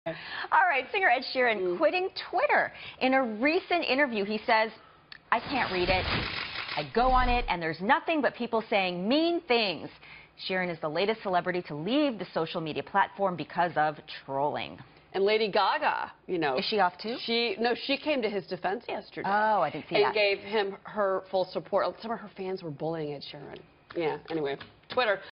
All right, singer Ed Sheeran quitting Twitter. In a recent interview, he says, "I can't read it. I go on it, and there's nothing but people saying mean things." Sheeran is the latest celebrity to leave the social media platform because of trolling. And Lady Gaga, you know. Is she off too? She came to his defense yesterday. Oh, I didn't see that. And gave him her full support. Some of her fans were bullying Ed Sheeran. Yeah, anyway, Twitter.